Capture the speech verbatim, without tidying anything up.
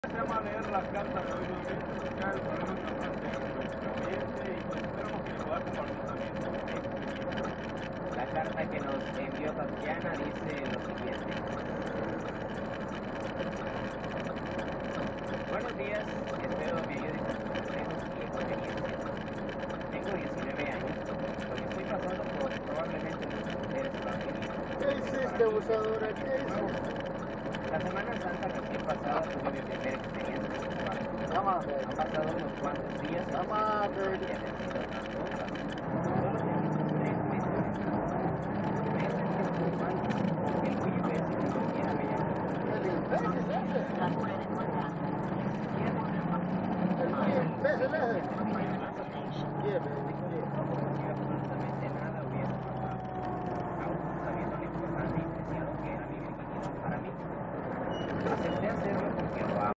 Se llama a leer las cartas de hoy los días, ya el problema está planteando el ambiente y pues esperamos que lo pueda compartir también. La carta que nos envió Tatiana dice lo siguiente. Buenos días, espero me ayudes con sus consejos y experiencias. Tengo diecinueve años, lo que estoy pasando por probablemente muchas mujeres evangélicas. ¿Qué hiciste, abusadora? ¿Qué hiciste? La Semana Santa recién pasada tuve mi primera experiencia sexual. Vamos a Han ver. pasado unos cuantos días y Vamos a ver. ya he sido más nunca. Solo tengo tres meses de casado. Me he sentido muy mal. El muy imbécil ni siquiera me llamó. El imbécil ese. Ni siquiera me llamó. El muy imbécil ese.